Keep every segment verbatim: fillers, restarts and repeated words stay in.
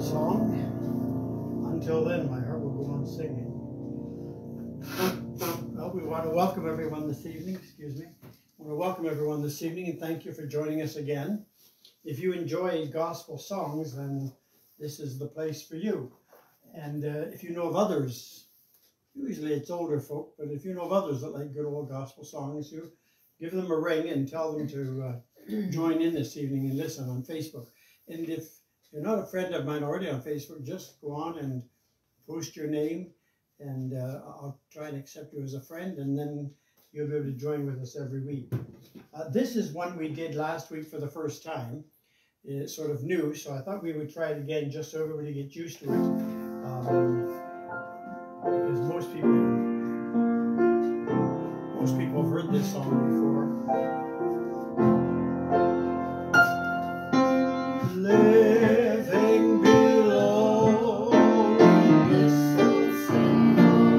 song. Until then, my heart will go on singing. Well, we want to welcome everyone this evening. Excuse me. I want to welcome everyone this evening and thank you for joining us again. If you enjoy gospel songs, then this is the place for you. And uh, if you know of others, usually it's older folk, but if you know of others that like good old gospel songs, you give them a ring and tell them to uh, join in this evening and listen on Facebook. And if you're not a friend of mine already on Facebook, just go on and post your name, and uh, I'll try and accept you as a friend, and then you'll be able to join with us every week. Uh, this is one we did last week for the first time. It's sort of new, so I thought we would try it again just so everybody gets used to it. Um, because most people, most people have heard this song before. Living below this sea,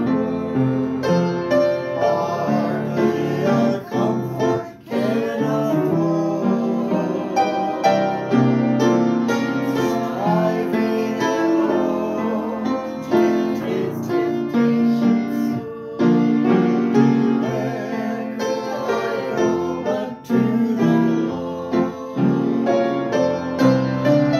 hardly a comfort can afford, striving alone, tempted temptations sore, where could I go but to the Lord?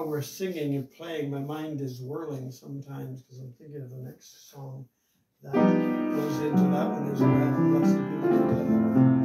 we're singing and playing, my mind is whirling sometimes because I'm thinking of the next song that goes into that one as well. Blessed be the name of the Lord.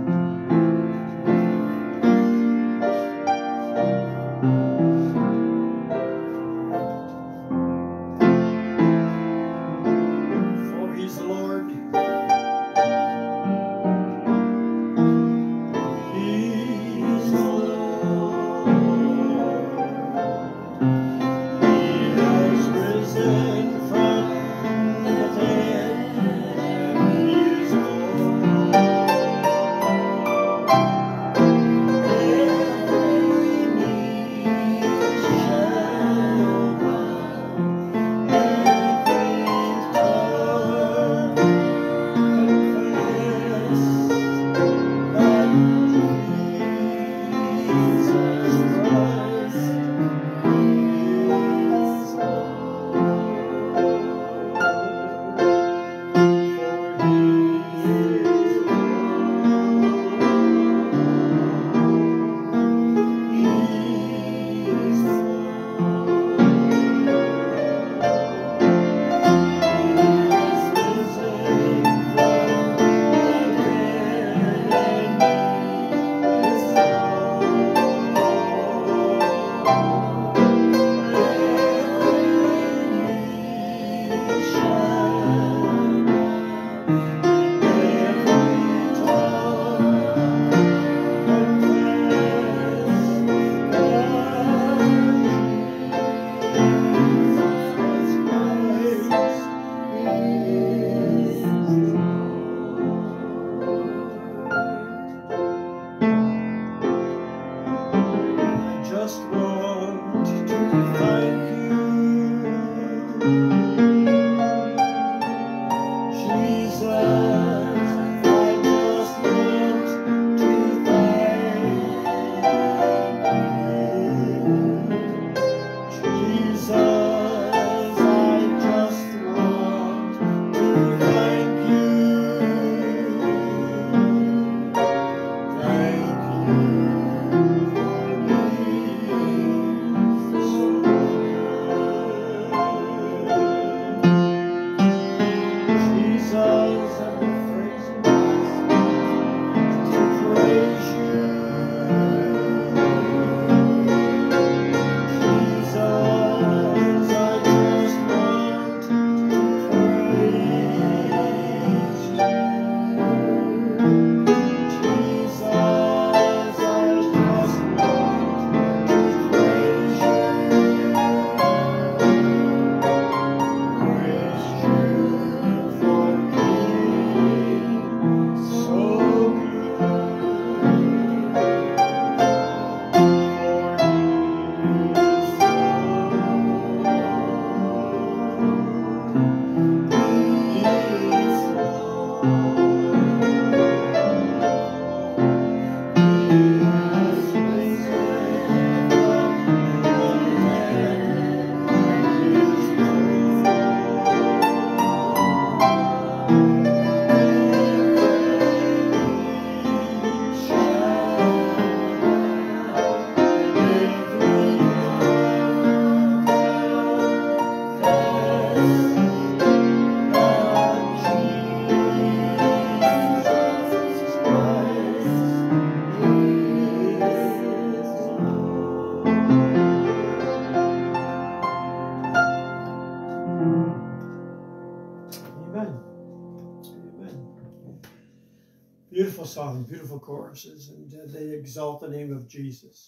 Beautiful song, beautiful choruses, and uh, they exalt the name of Jesus.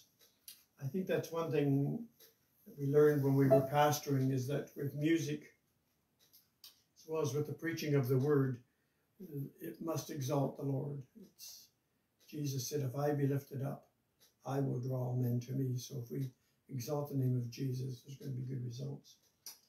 I think that's one thing that we learned when we were pastoring, is that with music, as well as with the preaching of the word, it must exalt the Lord. It's, Jesus said, if I be lifted up, I will draw all men to me. So if we exalt the name of Jesus, there's going to be good results.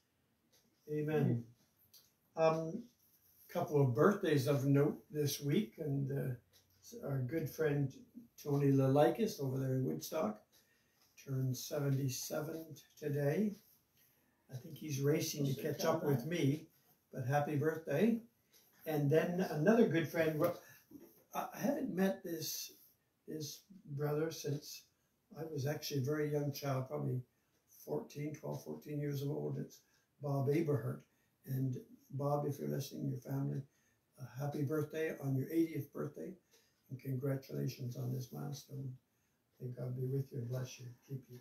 Amen. Um, couple of birthdays of note this week, and uh, our good friend Tony Lalaikis over there in Woodstock turned seventy-seven today. I think he's racing to catch up with me, but happy birthday. And then another good friend, I haven't met this, this brother since I was actually a very young child, probably fourteen, twelve, fourteen years old. It's Bob Aberhart. And Bob, if you're listening, your family, a happy birthday on your eightieth birthday. And congratulations on this milestone. May God be with you and bless you, keep you.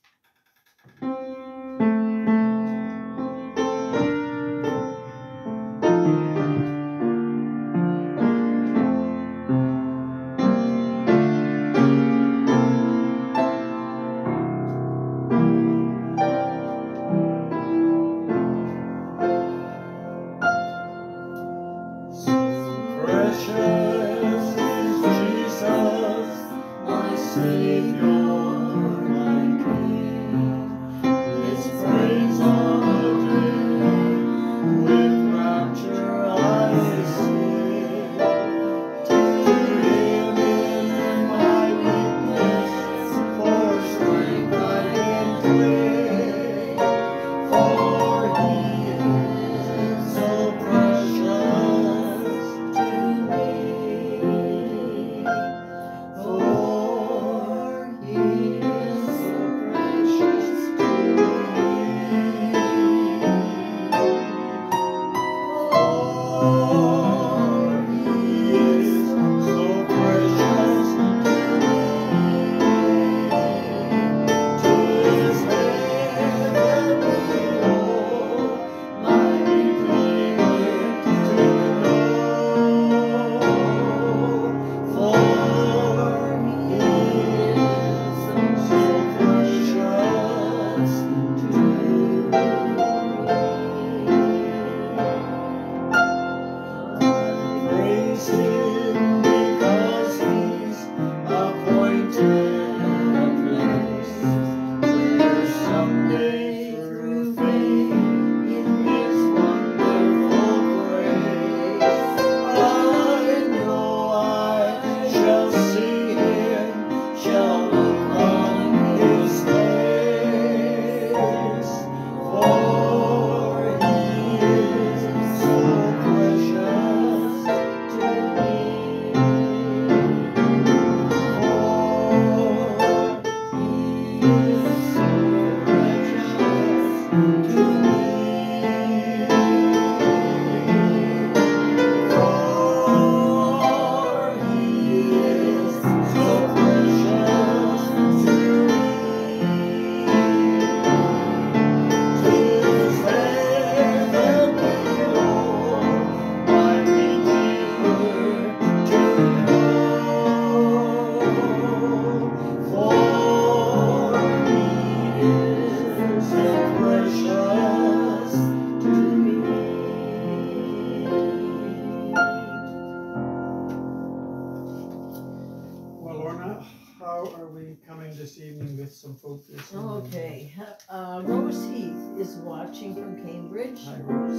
Okay, uh, Rose Heath is watching from Cambridge. Hi,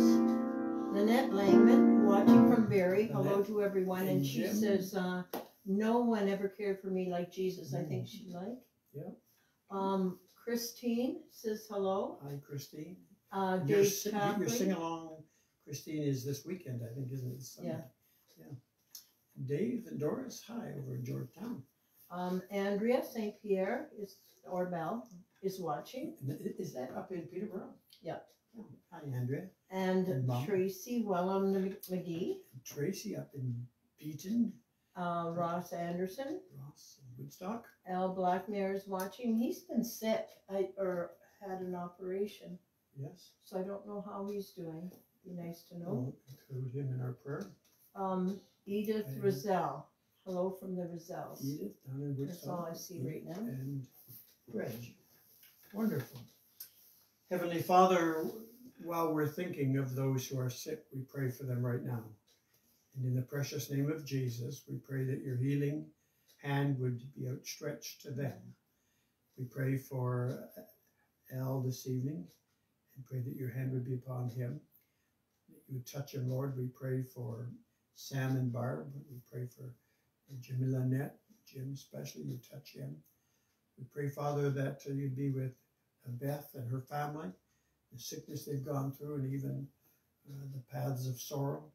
Rose. Nanette Langman watching from Barrie. Hello to everyone. And she says, uh, no one ever cared for me like Jesus. I think she'd like. Yeah. Um, Christine says hello. Hi, Christine. Uh, Your, Dave si- Chapley. your sing-along, Christine, is this weekend, I think, isn't it? Sunday? Yeah. Yeah. Dave and Doris, hi, over in Georgetown. Um, Andrea Saint Pierre is, or Bell, is watching. Is that up in Peterborough? Yeah. Oh, hi, Andrea. And, And Mom. Tracy Wellham McGee. And Tracy up in Beaton. Uh, Ross Anderson. Ross in Woodstock. Al Blackmare is watching. He's been sick, I, or had an operation. Yes. So I don't know how he's doing. Be nice to know. We'll include him in our prayer. Um, Edith And Roselle. Hello from the Roselles. Edith down in Woodstock. That's all I see right now. And Reg. Wonderful. Heavenly Father, while we're thinking of those who are sick, we pray for them right now. And in the precious name of Jesus, we pray that your healing hand would be outstretched to them. We pray for Al this evening and pray that your hand would be upon him. That you would touch him, Lord. We pray for Sam and Barb. We pray for Jimmy Lynette, Jim especially, you touch him. We pray, Father, that uh, you'd be with uh, Beth and her family, the sickness they've gone through, and even uh, the paths of sorrow.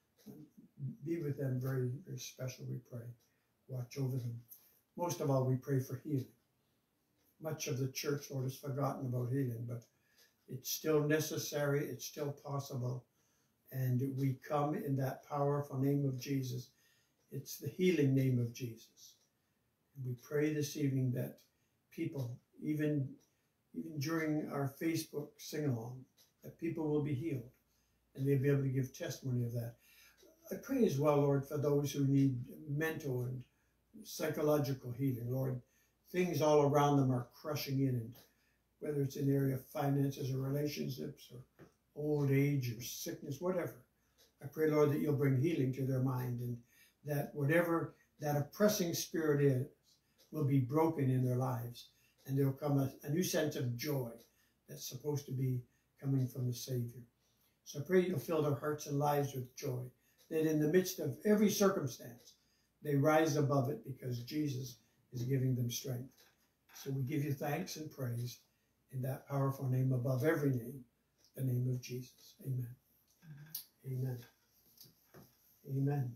Be with them very, very special, we pray. Watch over them. Most of all, we pray for healing. much of the church, Lord, has forgotten about healing, but it's still necessary, it's still possible, and we come in that powerful name of Jesus. It's the healing name of Jesus. And we pray this evening that people, even, even during our Facebook sing-along, that people will be healed, and they'll be able to give testimony of that. I pray as well, Lord, for those who need mental and psychological healing, Lord. Things all around them are crushing in, and whether it's in the area of finances or relationships or old age or sickness, whatever. I pray, Lord, that you'll bring healing to their mind, and that whatever that oppressing spirit is will be broken in their lives, and there will come a, a new sense of joy that's supposed to be coming from the Savior. So I pray you'll fill their hearts and lives with joy, that in the midst of every circumstance, they rise above it because Jesus is giving them strength. So we give you thanks and praise in that powerful name above every name, the name of Jesus. Amen. Amen. Amen.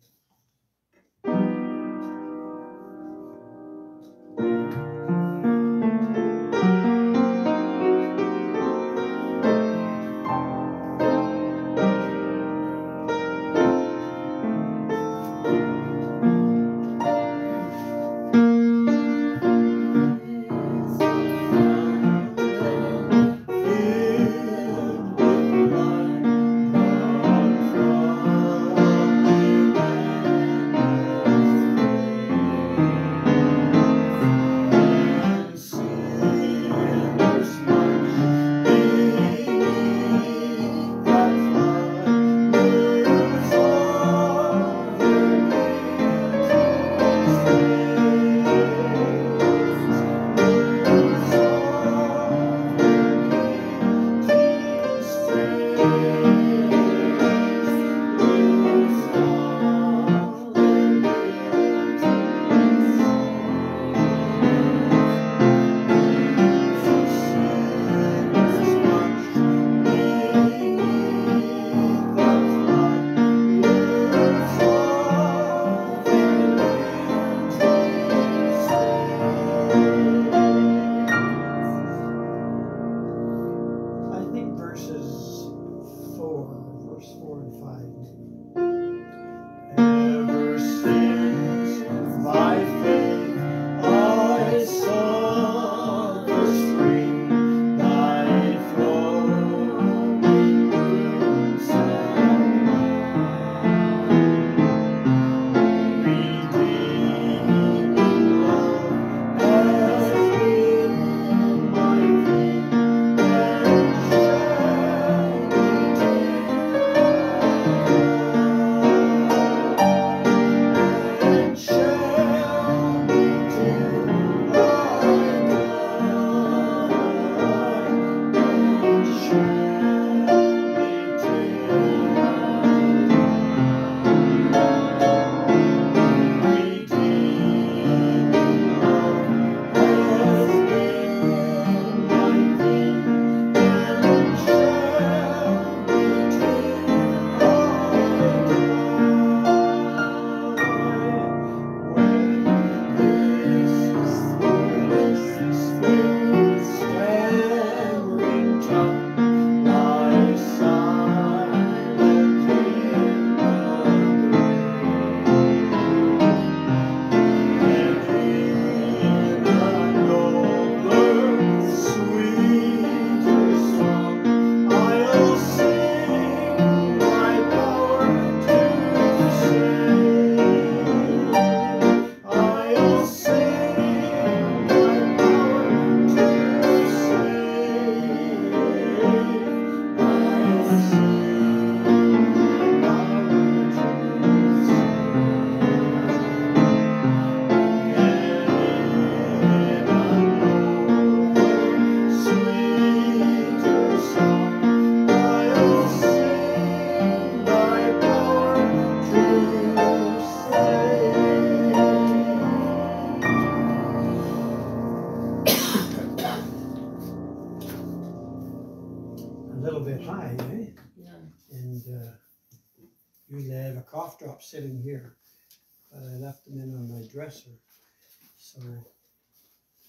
Cough drops sitting here, but I left them in on my dresser. So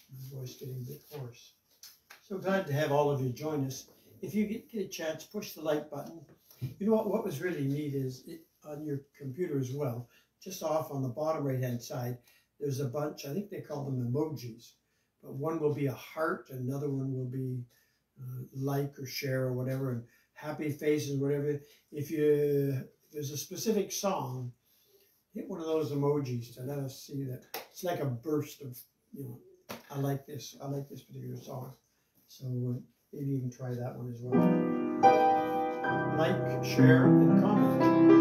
My voice getting a bit hoarse. So glad to have all of you join us. If you get, get a chance, push the like button. You know what, what was really neat is it, on your computer as well, just off on the bottom right hand side, there's a bunch, I think they call them emojis. But one will be a heart, another one will be uh, like or share or whatever, and happy faces, whatever. If you if there's a specific song, hit one of those emojis to let us see that it's like a burst of, you know, I like this, I like this particular song. So uh, maybe you can try that one as well. Like, share, and comment.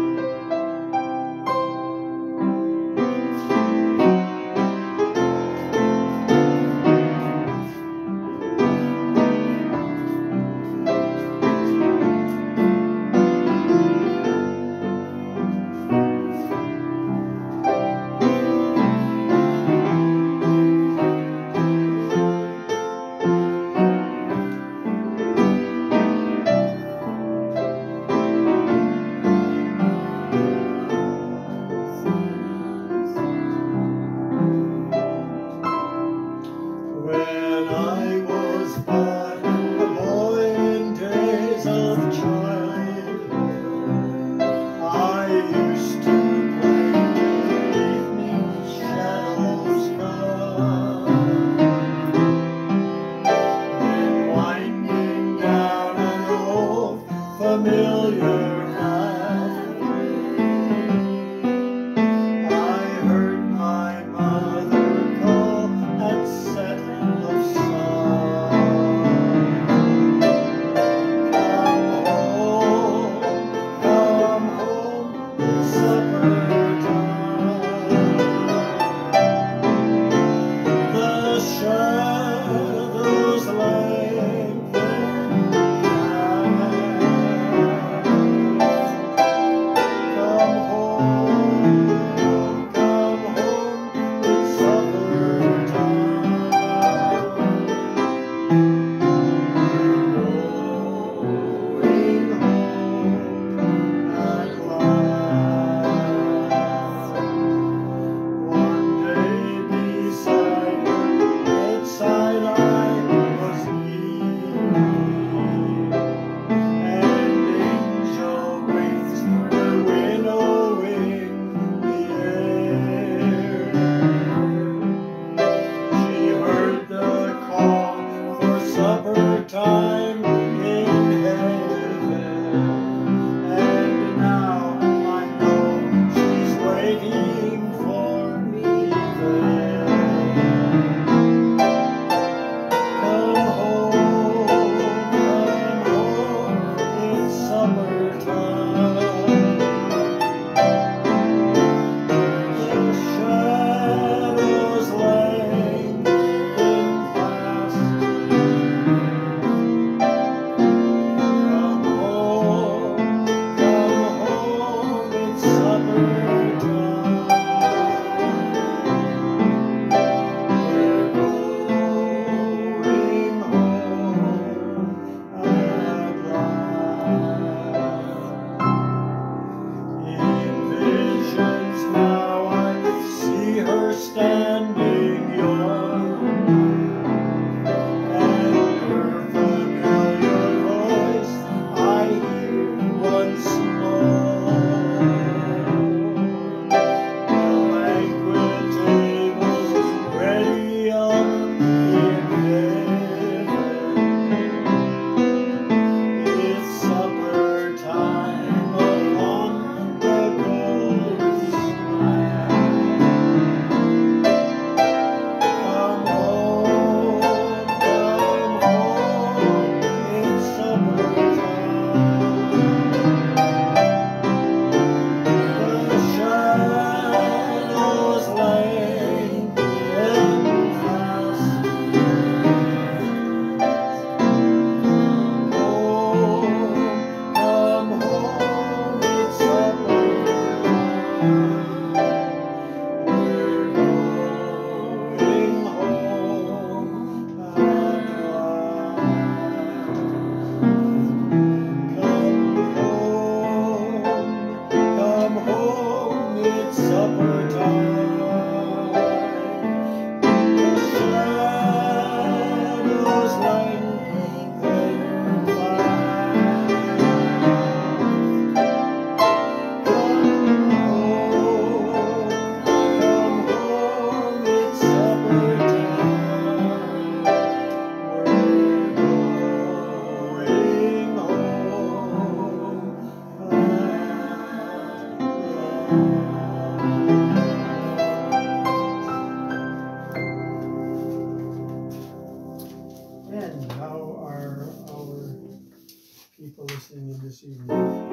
for listening in this evening.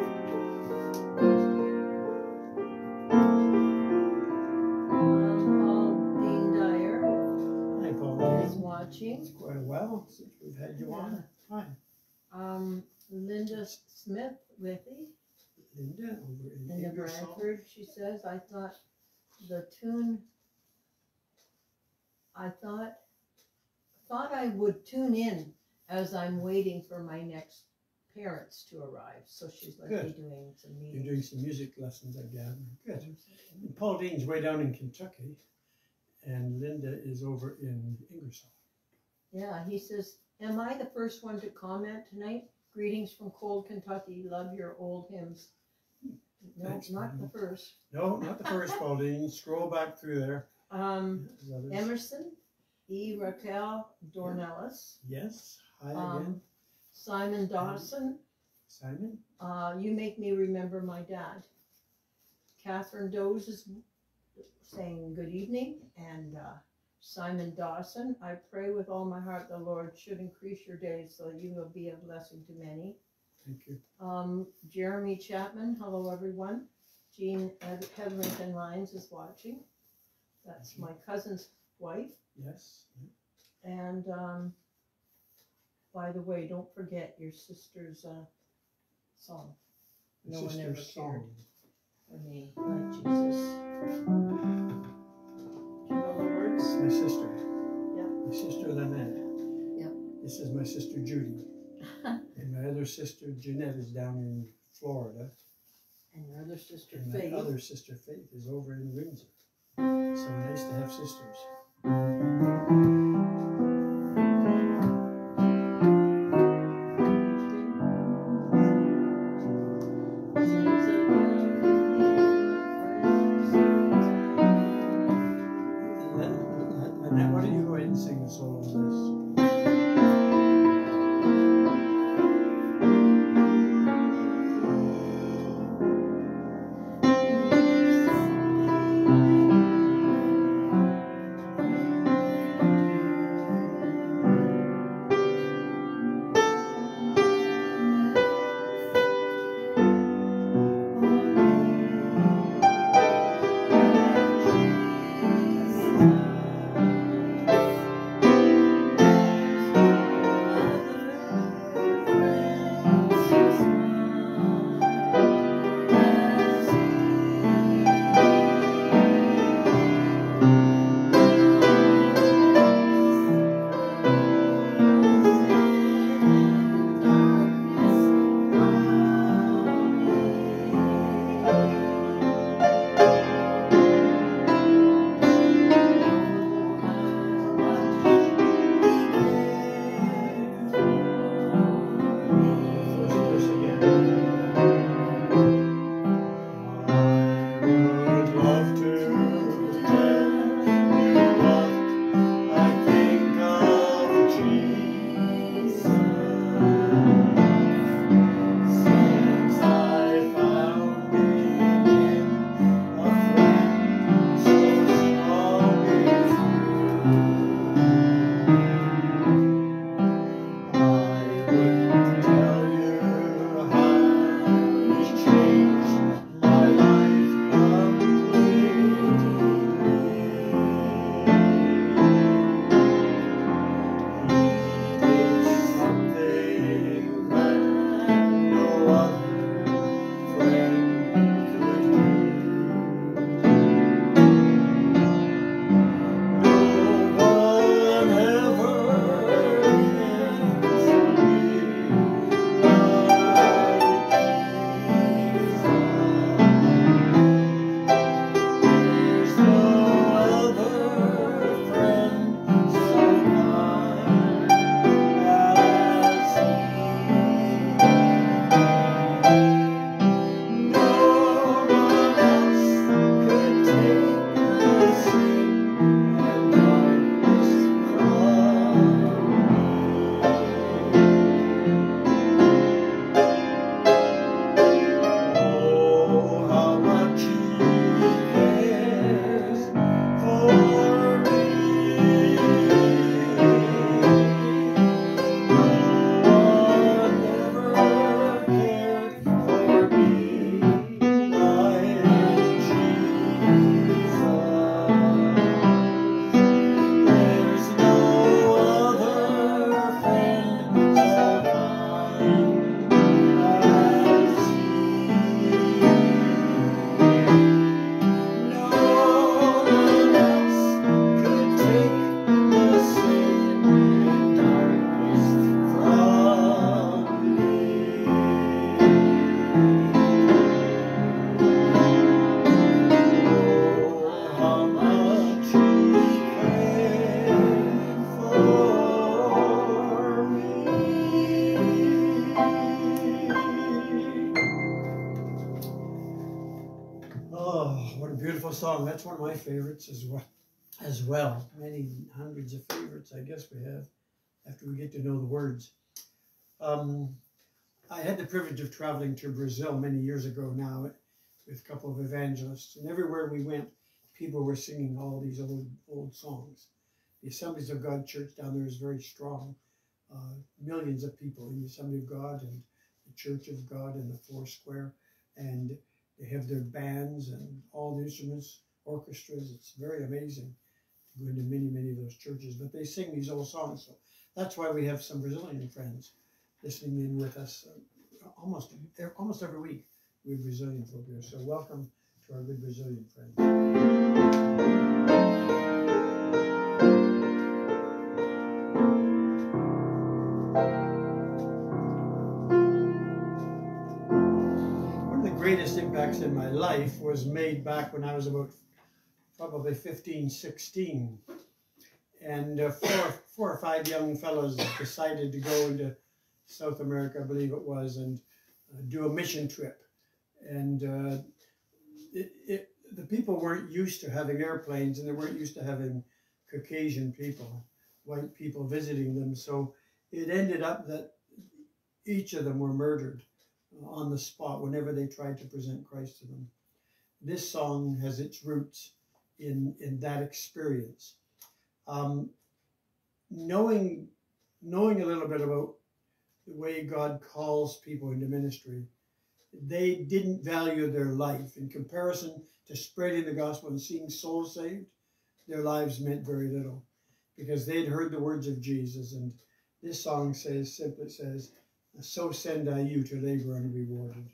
Um, Dean Dyer Hi, is Pauline. watching. It's quite a while since we've had you on. Hi, Um, Linda Smith Withy Linda over in in the Ingersoll. Bradford, she says, I thought the tune, I thought, thought I would tune in as I'm waiting for my next parents to arrive. So she's likely Good. doing some You're meetings. doing some music lessons, I gather. Good. And Pauline's way down in Kentucky, and Linda is over in Ingersoll. Yeah, he says, am I the first one to comment tonight? Greetings from cold Kentucky. Love your old hymns. No, Thanks, not the Pauline. first. No, not the first, Pauline. Scroll back through there. Um, There's others. Emerson, E. Raquel Dornelis, Yes. Hi um, again. Simon Dawson. Simon. Uh, you make me remember my dad. Catherine Doze is saying good evening, and uh, Simon Dawson, I pray with all my heart the Lord should increase your days so you will be a blessing to many. Thank you. Um, Jeremy Chapman, hello everyone. Jean Ed- Hetherington Lyons is watching. That's my cousin's wife. Yes. And um, by the way, don't forget your sister's uh, song. My No one ever sister's cared song. for me like Jesus. Do you know the words? My sister. Yeah. My sister Lynette. Yeah. This is my sister Judy. And my other sister Jeanette is down in Florida. And your other sister And Faith. my other sister Faith is over in Windsor. So nice to have sisters. Lynette, why don't you go ahead and sing a solo of this? Thank gospel song, that's one of my favorites as well. As well, many hundreds of favorites, I guess we have, after we get to know the words. Um, I had the privilege of traveling to Brazil many years ago now with a couple of evangelists, and everywhere we went, people were singing all these old old songs. The Assemblies of God Church down there is very strong. Uh, millions of people in the Assembly of God and the Church of God in the Four Square, and they have their bands and all the instruments, orchestras. It's very amazing to go into many, many of those churches. But they sing these old songs, so that's why we have some Brazilian friends listening in with us uh, almost almost every week. We have Brazilian folk here, so welcome to our good Brazilian friends. Greatest impacts in my life was made back when I was about probably fifteen, sixteen. And uh, four, four or five young fellows decided to go into South America, I believe it was, and uh, do a mission trip. And uh, it, it, the people weren't used to having airplanes, and they weren't used to having Caucasian people, white people visiting them. So it ended up that each of them were murdered on the spot whenever they tried to present Christ to them. This song has its roots in, in that experience. Um, knowing, knowing a little bit about the way God calls people into ministry, they didn't value their life. In comparison to spreading the gospel and seeing souls saved, their lives meant very little because they'd heard the words of Jesus. And this song says, simply says, "So send I you to labor unrewarded."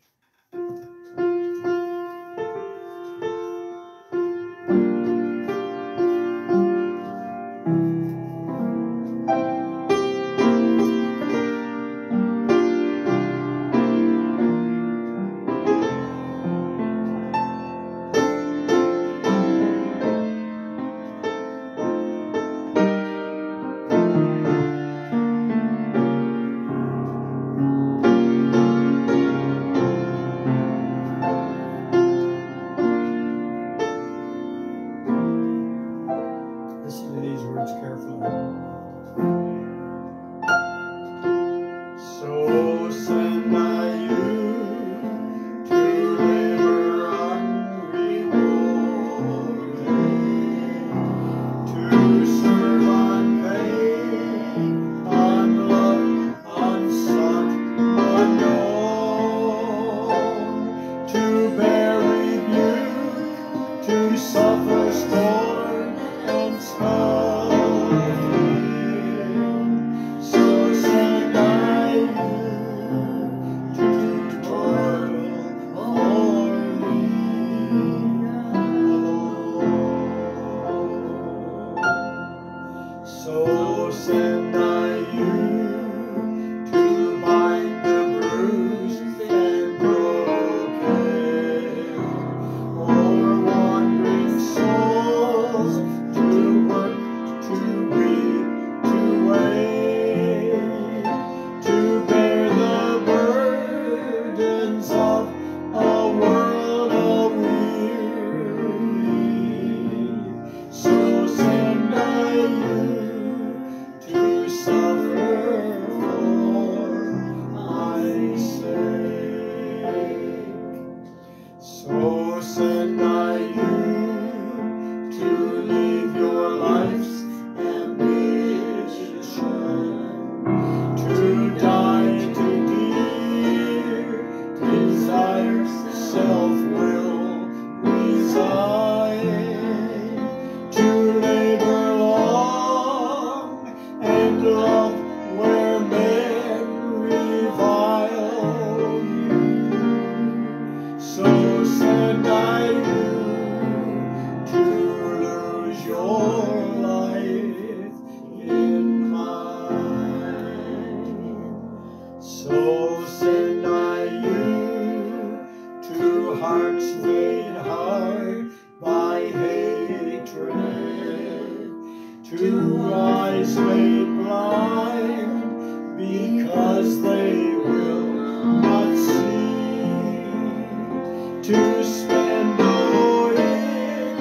To spend all in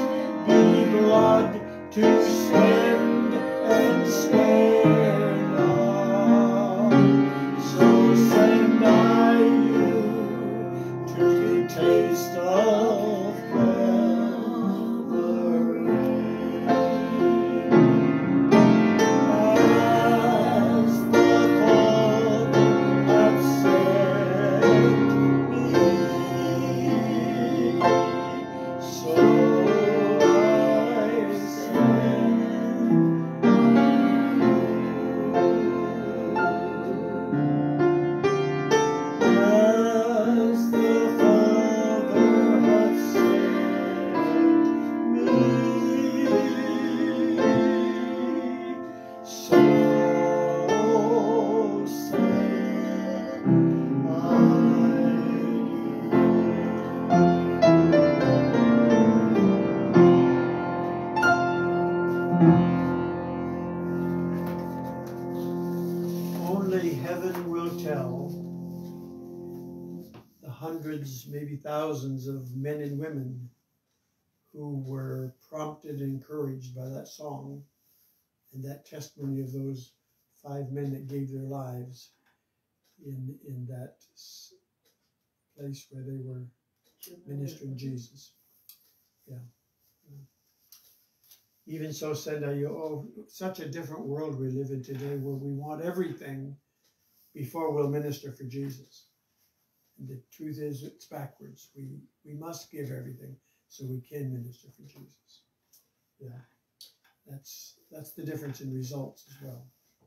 hundreds, maybe thousands of men and women who were prompted and encouraged by that song and that testimony of those five men that gave their lives in, in that place where they were ministering Jesus. Yeah. Even so said I, oh, such a different world we live in today where we want everything before we'll minister for Jesus. And the truth is it's backwards. We, we must give everything so we can minister for Jesus. Yeah. That's, that's the difference in results as well.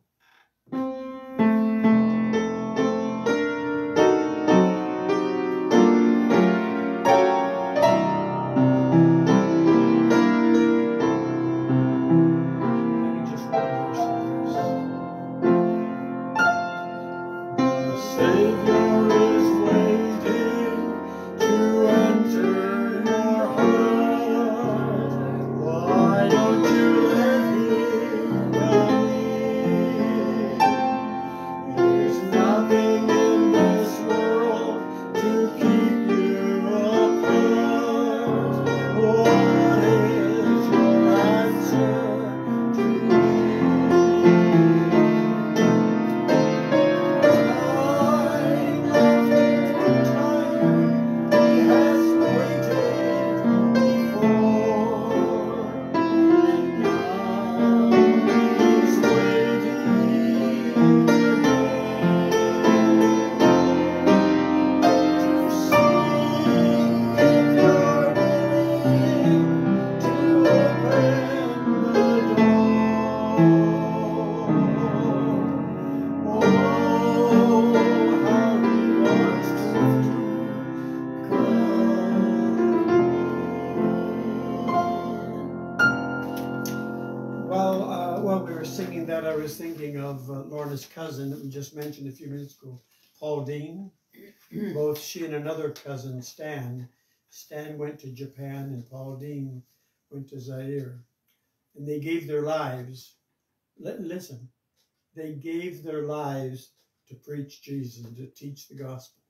I was thinking of uh, Lorna's cousin that we just mentioned a few minutes ago, Paul Dean. Both she and another cousin, Stan. Stan went to Japan and Paul Dean went to Zaire. And they gave their lives, L listen, they gave their lives to preach Jesus and to teach the gospel.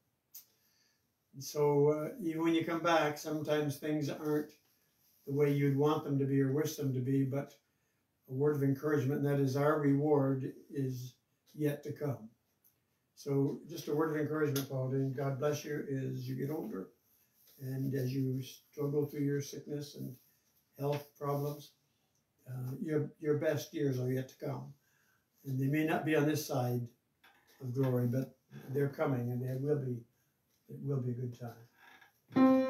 And so uh, even when you come back, sometimes things aren't the way you'd want them to be or wish them to be, but a word of encouragement, and that is our reward is yet to come. So just a word of encouragement, Paul, and God bless you as you get older and as you struggle through your sickness and health problems. Uh, your, your best years are yet to come. And they may not be on this side of glory, but they're coming, and it will be, it will be a good time.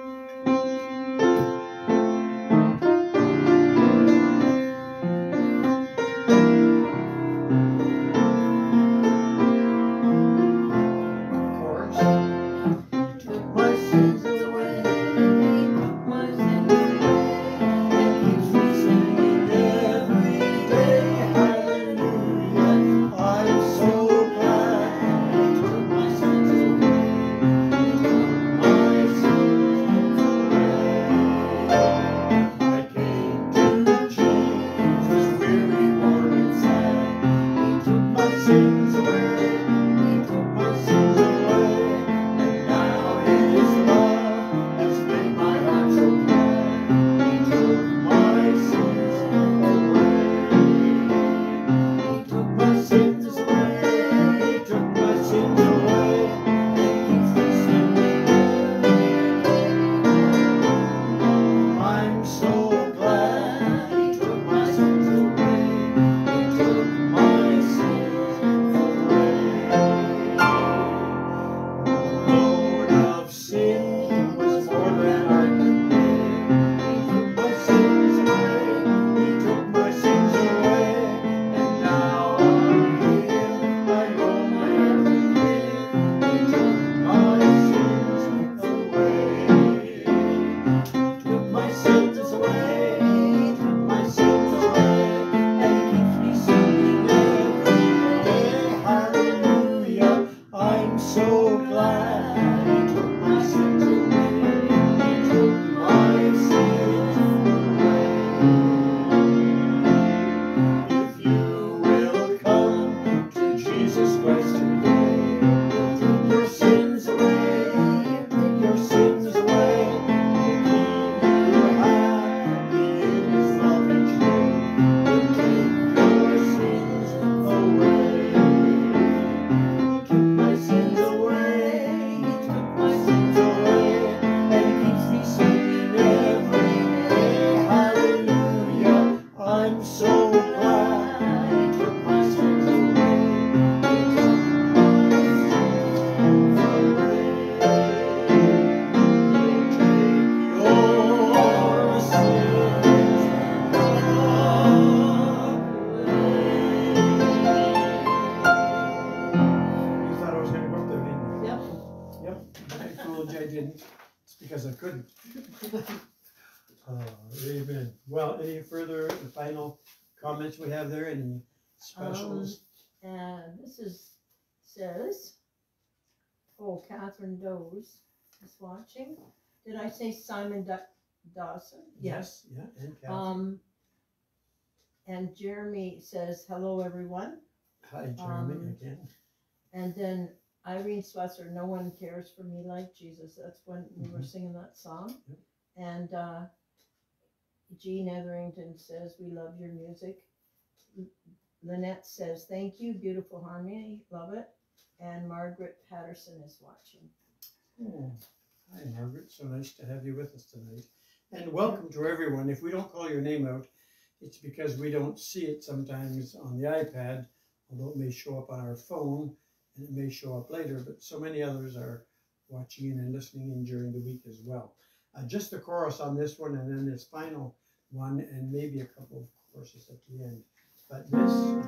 told you I didn't, it's because I couldn't. Uh, amen. Well, any further final comments we have there? Any specials? Um, and this is, says, oh, Catherine Doze is watching. Did I say Simon da Dawson? Yes, yeah, and Catherine. Um, and Jeremy says, hello, everyone. Hi, Jeremy, um, again. And then Irene Swesser, no one cares for me like Jesus. That's when we were Mhm. singing that song. Yep. And uh, Jean Etherington says, we love your music. L Lynette says, thank you, beautiful harmony, love it. And Margaret Patterson is watching. Oh, hi, Margaret. So nice to have you with us tonight. And welcome to everyone. If we don't call your name out, it's because we don't see it sometimes on the iPad, although it may show up on our phone, and it may show up later, but so many others are watching in and listening in during the week as well. Uh, just the chorus on this one, and then this final one, and maybe a couple of choruses at the end. But this...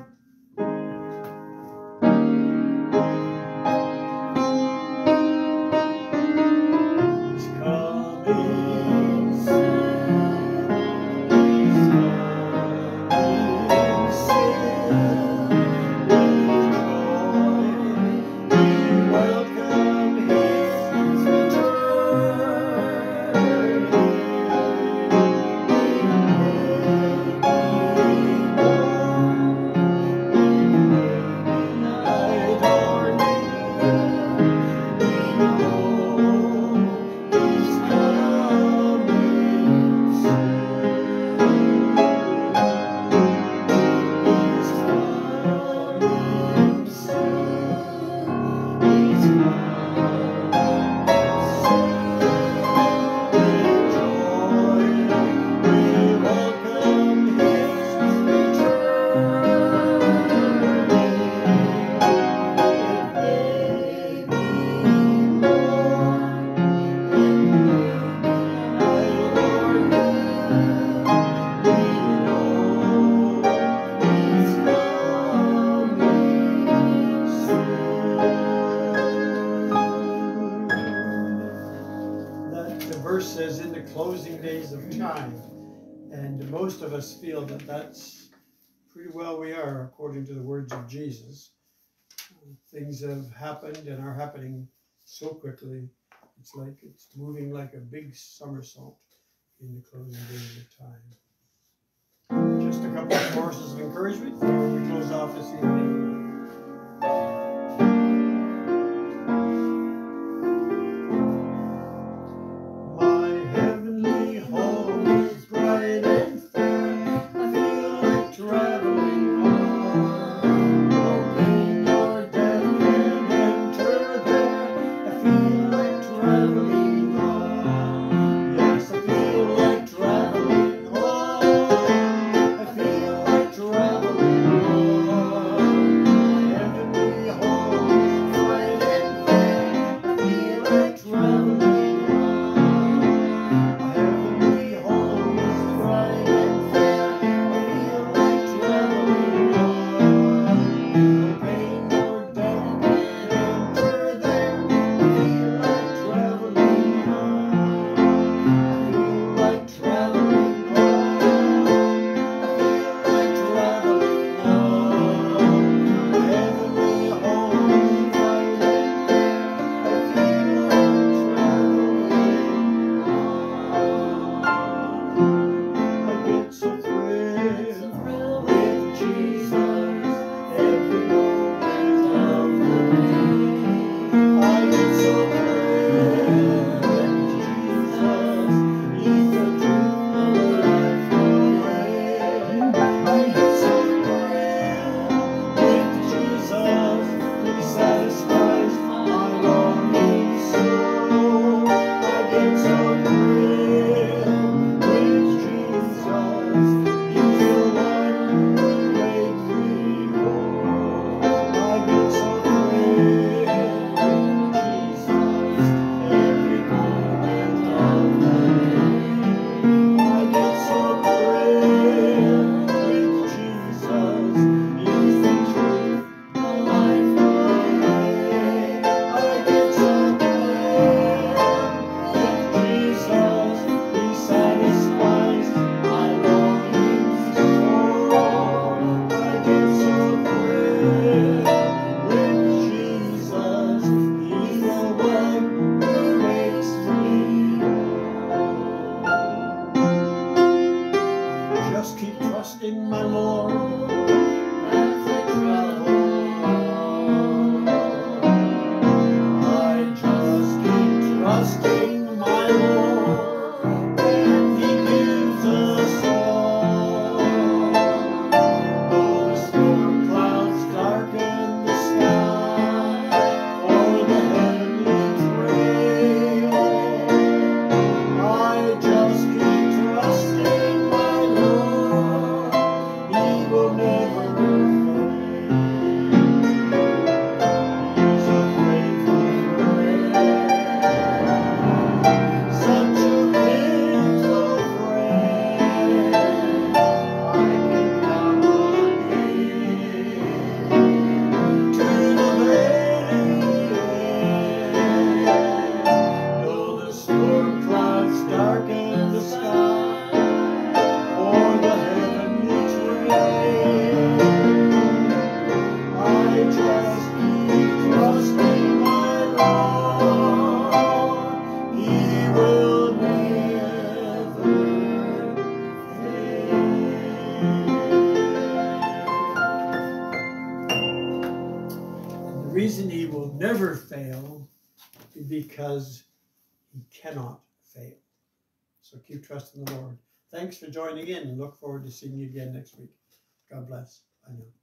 Says in the closing days of time, and most of us feel that that's pretty well we are, according to the words of Jesus. Things have happened and are happening so quickly, it's like it's moving like a big somersault in the closing days of time. Just a couple of courses of encouragement before we close off this evening. Traveling on. reason he will never fail is because he cannot fail. So keep trusting the Lord. Thanks for joining in and look forward to seeing you again next week. God bless. I know.